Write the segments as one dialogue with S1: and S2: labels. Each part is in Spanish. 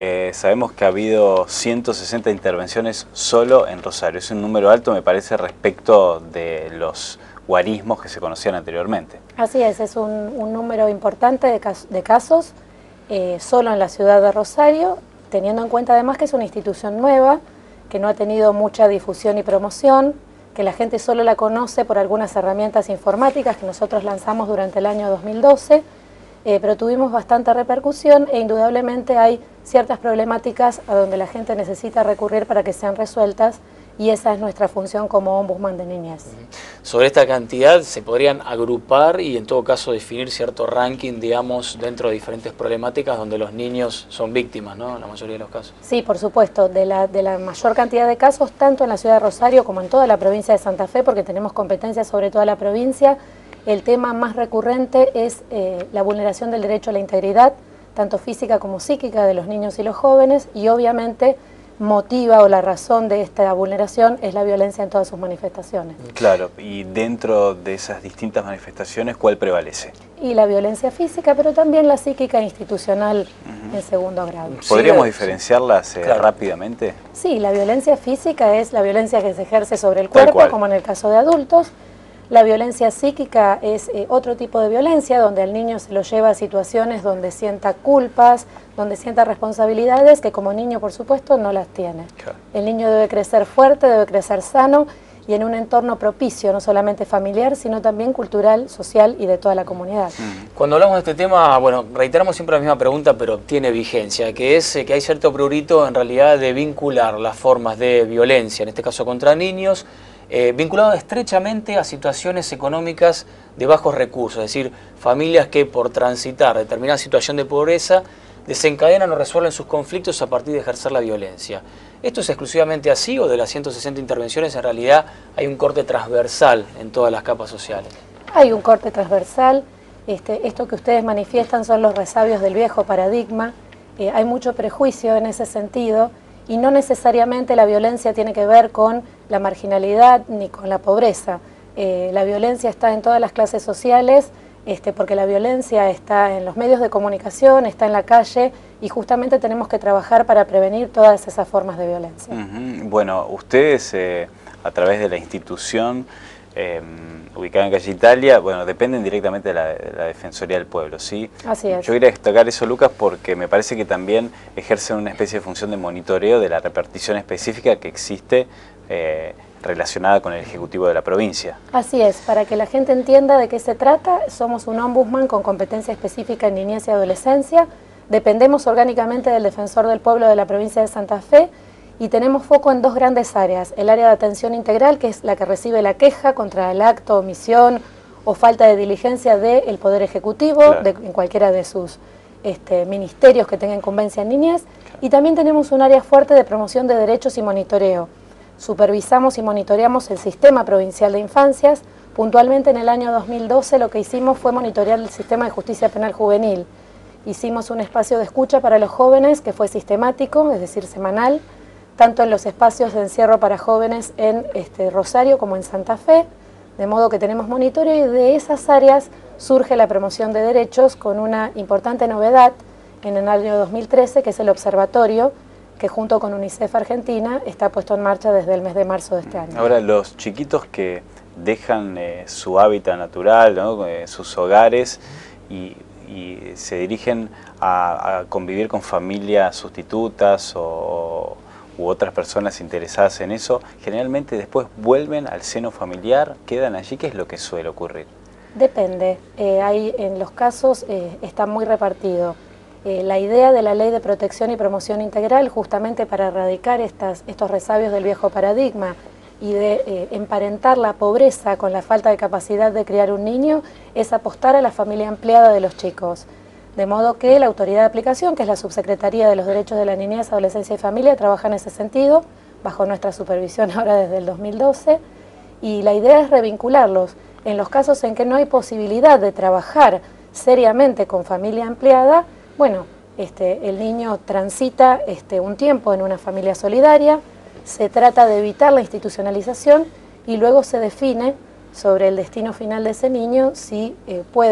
S1: Sabemos que ha habido 160 intervenciones solo en Rosario. Es un número alto, me parece, respecto de los guarismos que se conocían anteriormente.
S2: Así es un número importante de casos solo en la ciudad de Rosario, teniendo en cuenta además que es una institución nueva, que no ha tenido mucha difusión y promoción, que la gente solo la conoce por algunas herramientas informáticas que nosotros lanzamos durante el año 2012, pero tuvimos bastante repercusión e indudablemente hay ciertas problemáticas a donde la gente necesita recurrir para que sean resueltas, y esa es nuestra función como ombudsman de niñez.
S3: Sobre esta cantidad se podrían agrupar y en todo caso definir cierto ranking, digamos, dentro de diferentes problemáticas donde los niños son víctimas, ¿no? En la mayoría de los casos.
S2: Sí, por supuesto, de la mayor cantidad de casos, tanto en la ciudad de Rosario como en toda la provincia de Santa Fe, porque tenemos competencias sobre toda la provincia. El tema más recurrente es la vulneración del derecho a la integridad, tanto física como psíquica, de los niños y los jóvenes, y obviamente motiva o la razón de esta vulneración es la violencia en todas sus manifestaciones.
S1: Claro, y dentro de esas distintas manifestaciones, ¿cuál prevalece?
S2: Y la violencia física, pero también la psíquica institucional en segundo grado.
S1: ¿Podríamos diferenciarlas
S3: claro,
S1: rápidamente?
S2: Sí, la violencia física es la violencia que se ejerce sobre el cuerpo, como en el caso de adultos. La violencia psíquica es otro tipo de violencia, donde al niño se lo lleva a situaciones donde sienta culpas, donde sienta responsabilidades que como niño, por supuesto, no las tiene. Claro. El niño debe crecer fuerte, debe crecer sano y en un entorno propicio, no solamente familiar, sino también cultural, social y de toda la comunidad.
S3: Cuando hablamos de este tema, bueno, reiteramos siempre la misma pregunta, pero tiene vigencia, que es que hay cierto prurito en realidad de vincular las formas de violencia, en este caso contra niños, vinculado estrechamente a situaciones económicas de bajos recursos, es decir, familias que por transitar determinada situación de pobreza desencadenan o resuelven sus conflictos a partir de ejercer la violencia. ¿Esto es exclusivamente así o de las 160 intervenciones en realidad hay un corte transversal en todas las capas sociales?
S2: Hay un corte transversal, esto que ustedes manifiestan son los resabios del viejo paradigma, hay mucho prejuicio en ese sentido. Y no necesariamente la violencia tiene que ver con la marginalidad ni con la pobreza. La violencia está en todas las clases sociales, porque la violencia está en los medios de comunicación, está en la calle, y justamente tenemos que trabajar para prevenir todas esas formas de violencia.
S1: Bueno, ustedes a través de la institución ubicada en calle Italia, bueno, dependen directamente de la Defensoría del Pueblo, ¿sí?
S2: Así es.
S1: Yo quería destacar eso, Lucas, porque me parece que también ejercen una especie de función de monitoreo de la repartición específica que existe relacionada con el Ejecutivo de la provincia.
S2: Así es, para que la gente entienda de qué se trata, somos un ombudsman con competencia específica en niñez y adolescencia, dependemos orgánicamente del Defensor del Pueblo de la provincia de Santa Fe, y tenemos foco en dos grandes áreas: el área de atención integral, que es la que recibe la queja contra el acto, omisión o falta de diligencia del Poder Ejecutivo, claro, en cualquiera de sus ministerios que tengan incumbencia en niñez, claro, y también tenemos un área fuerte de promoción de derechos y monitoreo. Supervisamos y monitoreamos el Sistema Provincial de Infancias. Puntualmente en el año 2012 lo que hicimos fue monitorear el Sistema de Justicia Penal Juvenil. Hicimos un espacio de escucha para los jóvenes que fue sistemático, es decir, semanal, tanto en los espacios de encierro para jóvenes en Rosario como en Santa Fe, de modo que tenemos monitoreo, y de esas áreas surge la promoción de derechos con una importante novedad en el año 2013, que es el observatorio, que junto con UNICEF Argentina está puesto en marcha desde el mes de marzo de este año.
S1: Ahora, los chiquitos que dejan su hábitat natural, ¿no? Sus hogares y se dirigen a convivir con familias sustitutas u otras personas interesadas en eso, generalmente después vuelven al seno familiar, quedan allí. ¿Qué es lo que suele ocurrir?
S2: Depende, en los casos está muy repartido. La idea de la Ley de Protección y Promoción Integral, justamente para erradicar estos resabios del viejo paradigma y de emparentar la pobreza con la falta de capacidad de criar un niño, es apostar a la familia ampliada de los chicos. De modo que la autoridad de aplicación, que es la Subsecretaría de los Derechos de la Niñez, Adolescencia y Familia, trabaja en ese sentido, bajo nuestra supervisión ahora desde el 2012, y la idea es revincularlos. En los casos en que no hay posibilidad de trabajar seriamente con familia ampliada, bueno, el niño transita un tiempo en una familia solidaria, se trata de evitar la institucionalización y luego se define sobre el destino final de ese niño si puede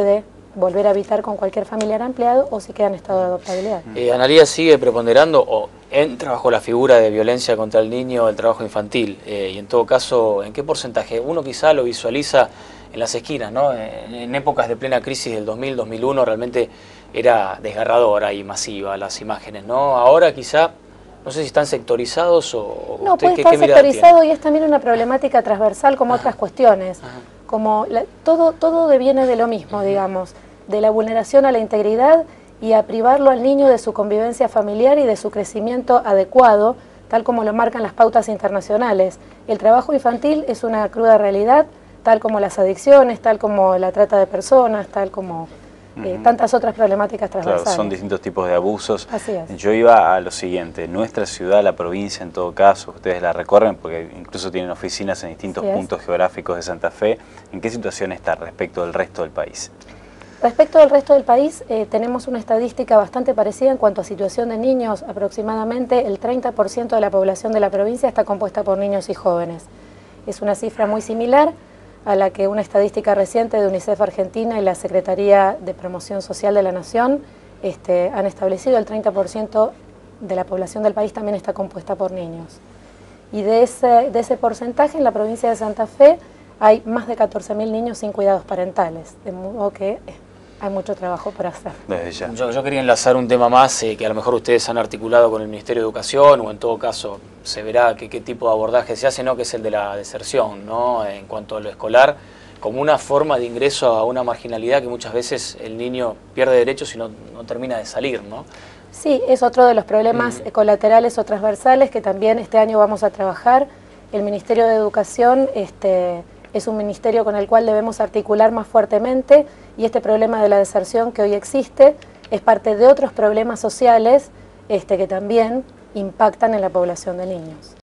S2: volver a habitar con cualquier familiar ampliado o si queda en estado de adoptabilidad.
S3: Analía, ¿sigue preponderando o entra bajo la figura de violencia contra el niño el trabajo infantil? Y en todo caso, ¿en qué porcentaje? Uno quizá lo visualiza en las esquinas, ¿no? En épocas de plena crisis del 2000, 2001 realmente era desgarradora y masiva las imágenes, ¿no? Ahora quizá, no sé si están sectorizados o...
S2: No, puede estar sectorizado y es también una problemática transversal como otras cuestiones. Como todo deviene de lo mismo, digamos, de la vulneración a la integridad y a privarlo al niño de su convivencia familiar y de su crecimiento adecuado, tal como lo marcan las pautas internacionales. El trabajo infantil es una cruda realidad, tal como las adicciones, tal como la trata de personas, tal como tantas otras problemáticas transversales.
S1: Claro, son distintos tipos de abusos.
S2: Así es.
S1: Yo iba a lo siguiente, nuestra ciudad, la provincia en todo caso, ustedes la recorren porque incluso tienen oficinas en distintos puntos geográficos de Santa Fe. ¿En qué situación está respecto del resto del país?
S2: Respecto del resto del país, tenemos una estadística bastante parecida en cuanto a situación de niños. Aproximadamente el 30% de la población de la provincia está compuesta por niños y jóvenes. Es una cifra muy similar a la que una estadística reciente de UNICEF Argentina y la Secretaría de Promoción Social de la Nación han establecido. El 30% de la población del país también está compuesta por niños. Y de ese porcentaje en la provincia de Santa Fe hay más de 14.000 niños sin cuidados parentales, de modo que hay mucho trabajo por hacer.
S1: Desde ya.
S3: Yo quería enlazar un tema más que a lo mejor ustedes han articulado con el Ministerio de Educación o en todo caso se verá qué tipo de abordaje se hace, ¿no? Que es el de la deserción, ¿no? En cuanto a lo escolar, como una forma de ingreso a una marginalidad que muchas veces el niño pierde derechos y no termina de salir, ¿no?
S2: Sí, es otro de los problemas colaterales o transversales que también este año vamos a trabajar. El Ministerio de Educación es un ministerio con el cual debemos articular más fuertemente y este problema de la deserción que hoy existe es parte de otros problemas sociales que también impactan en la población de niños.